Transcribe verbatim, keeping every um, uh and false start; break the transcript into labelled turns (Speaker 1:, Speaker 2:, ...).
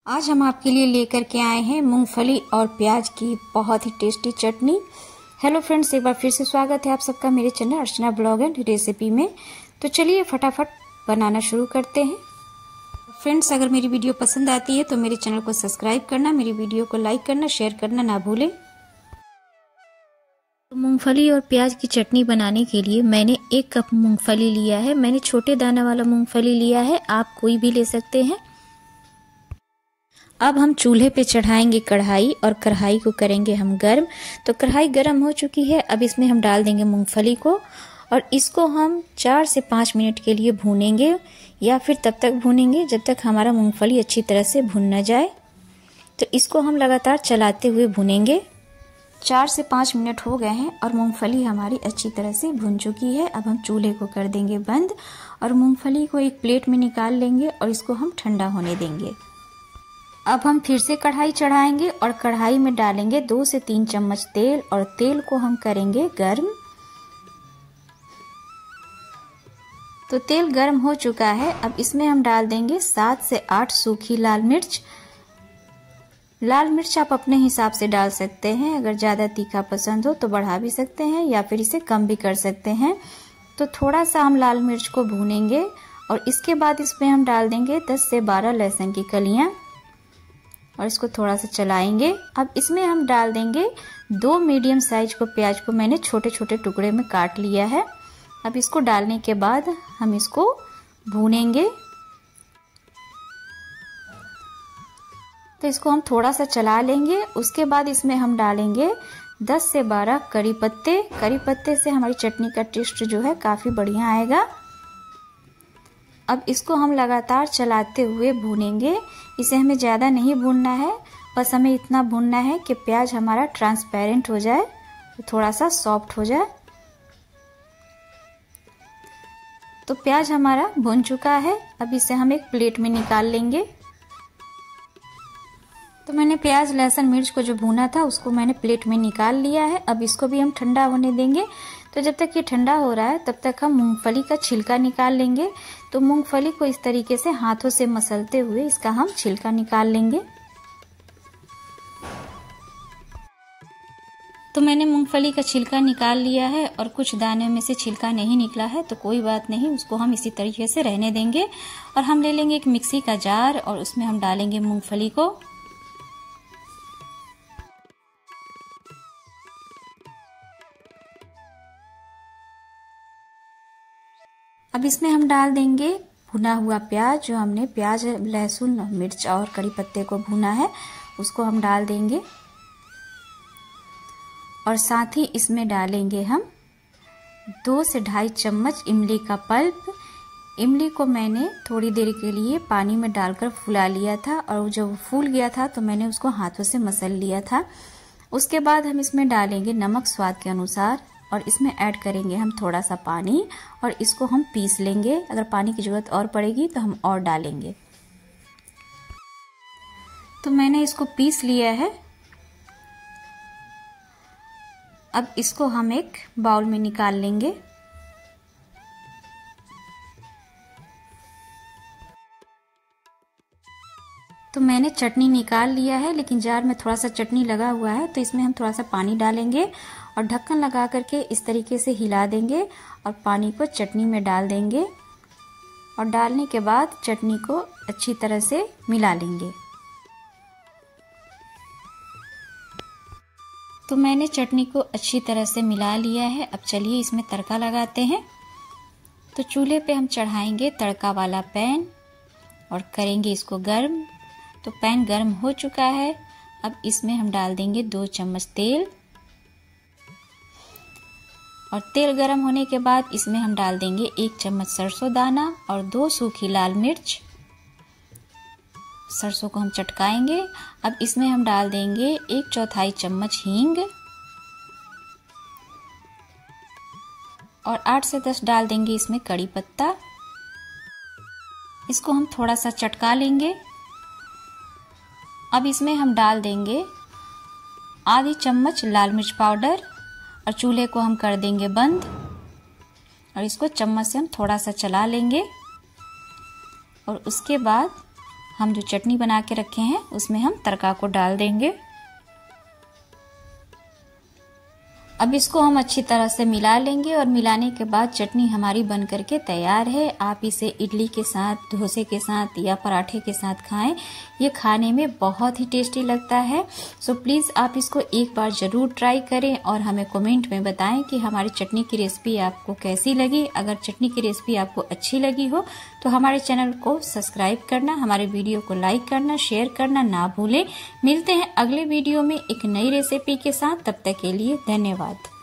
Speaker 1: आज हम आपके लिए लेकर के आए हैं मूंगफली और प्याज की बहुत ही टेस्टी चटनी। हेलो फ्रेंड्स, एक बार फिर से स्वागत है आप सबका मेरे channel Archana blog and recipe में। तो चलिए फटाफट बनाना शुरू करते हैं। फ्रेंड्स, अगर मेरी वीडियो पसंद आती है तो मेरे चैनल को सब्सक्राइब करना, मेरी वीडियो को लाइक करना, शेयर करना ना भूलें। तो मूंगफली और प्याज की चटनी बनाने के लिए मैंने एक कप मूंगफली लिया है। मैंने छोटे दाना वाला मूंगफली लिया है, आप कोई भी ले सकते हैं। अब हम चूल्हे पे चढ़ाएंगे कढ़ाई और कढ़ाई को करेंगे हम गर्म। तो कढ़ाई गर्म हो चुकी है, अब इसमें हम डाल देंगे मूंगफली को और इसको हम चार से पाँच मिनट के लिए भूनेंगे या फिर तब तक भूनेंगे जब तक हमारा मूंगफली अच्छी तरह से भुन न जाए। तो इसको हम लगातार चलाते हुए भूनेंगे। चार से पाँच मिनट हो गए हैं और मूंगफली हमारी अच्छी तरह से भुन चुकी है। अब हम चूल्हे को कर देंगे बंद और मूंगफली को एक प्लेट में निकाल लेंगे और इसको हम ठंडा होने देंगे। अब हम फिर से कढ़ाई चढ़ाएंगे और कढ़ाई में डालेंगे दो से तीन चम्मच तेल और तेल को हम करेंगे गर्म। तो तेल गर्म हो चुका है, अब इसमें हम डाल देंगे सात से आठ सूखी लाल मिर्च। लाल मिर्च आप अपने हिसाब से डाल सकते हैं, अगर ज़्यादा तीखा पसंद हो तो बढ़ा भी सकते हैं या फिर इसे कम भी कर सकते हैं। तो थोड़ा सा हम लाल मिर्च को भूनेंगे और इसके बाद इसमें हम डाल देंगे दस से बारह लहसुन की कलियां और इसको थोड़ा सा चलाएंगे। अब इसमें हम डाल देंगे दो मीडियम साइज को प्याज को मैंने छोटे छोटे टुकड़े में काट लिया है। अब इसको डालने के बाद हम इसको भूनेंगे। तो इसको हम थोड़ा सा चला लेंगे। उसके बाद इसमें हम डालेंगे दस से बारह करी पत्ते। करी पत्ते से हमारी चटनी का टेस्ट जो है काफ़ी बढ़िया आएगा। अब इसको हम लगातार चलाते हुए भूनेंगे। इसे हमें ज़्यादा नहीं भूनना है, बस हमें इतना भूनना है कि प्याज हमारा ट्रांसपेरेंट हो जाए, तो थोड़ा सा सॉफ्ट हो जाए। तो प्याज हमारा भुन चुका है, अब इसे हम एक प्लेट में निकाल लेंगे। तो मैंने प्याज लहसुन मिर्च को जो भूना था उसको मैंने प्लेट में निकाल लिया है। अब इसको भी हम ठंडा होने देंगे। तो जब तक ये ठंडा हो रहा है तब तक हम मूंगफली का छिलका निकाल लेंगे। तो मूंगफली को इस तरीके से हाथों से मसलते हुए इसका हम छिलका निकाल लेंगे। तो मैंने मूंगफली का छिलका निकाल लिया है और कुछ दाने में से छिलका नहीं निकला है तो कोई बात नहीं, उसको हम इसी तरीके से रहने देंगे। और हम ले लेंगे एक मिक्सी का जार और उसमें हम डालेंगे मूंगफली को। अब इसमें हम डाल देंगे भुना हुआ प्याज, जो हमने प्याज लहसुन मिर्च और कड़ी पत्ते को भुना है उसको हम डाल देंगे। और साथ ही इसमें डालेंगे हम दो से ढाई चम्मच इमली का पल्प। इमली को मैंने थोड़ी देर के लिए पानी में डालकर फुला लिया था और जब फूल गया था तो मैंने उसको हाथों से मसल लिया था। उसके बाद हम इसमें डालेंगे नमक स्वाद के अनुसार और इसमें ऐड करेंगे हम थोड़ा सा पानी और इसको हम पीस लेंगे। अगर पानी की ज़रूरत और पड़ेगी तो हम और डालेंगे। तो मैंने इसको पीस लिया है। अब इसको हम एक बाउल में निकाल लेंगे। तो मैंने चटनी निकाल लिया है, लेकिन जार में थोड़ा सा चटनी लगा हुआ है तो इसमें हम थोड़ा सा पानी डालेंगे और ढक्कन लगा करके इस तरीके से हिला देंगे और पानी को चटनी में डाल देंगे। और डालने के बाद चटनी को अच्छी तरह से मिला लेंगे। तो मैंने चटनी को अच्छी तरह से मिला लिया है। अब चलिए इसमें तड़का लगाते हैं। तो चूल्हे पे हम चढ़ाएंगे तड़का वाला पैन और करेंगे इसको गर्म। तो पैन गर्म हो चुका है, अब इसमें हम डाल देंगे दो चम्मच तेल और तेल गर्म होने के बाद इसमें हम डाल देंगे एक चम्मच सरसों दाना और दो सूखी लाल मिर्च। सरसों को हम चटकाएंगे। अब इसमें हम डाल देंगे एक चौथाई चम्मच हींग और आठ से दस डाल देंगे इसमें कड़ी पत्ता। इसको हम थोड़ा सा चटका लेंगे। अब इसमें हम डाल देंगे आधी चम्मच लाल मिर्च पाउडर और चूल्हे को हम कर देंगे बंद और इसको चम्मच से हम थोड़ा सा चला लेंगे। और उसके बाद हम जो चटनी बना के रखे हैं उसमें हम तड़का को डाल देंगे। अब इसको हम अच्छी तरह से मिला लेंगे और मिलाने के बाद चटनी हमारी बन करके तैयार है। आप इसे इडली के साथ, डोसे के साथ या पराठे के साथ खाएं। ये खाने में बहुत ही टेस्टी लगता है। सो प्लीज़ आप इसको एक बार ज़रूर ट्राई करें और हमें कमेंट में बताएं कि हमारी चटनी की रेसिपी आपको कैसी लगी। अगर चटनी की रेसिपी आपको अच्छी लगी हो तो हमारे चैनल को सब्सक्राइब करना, हमारे वीडियो को लाइक करना, शेयर करना ना भूलें। मिलते हैं अगले वीडियो में एक नई रेसिपी के साथ। तब तक के लिए धन्यवाद।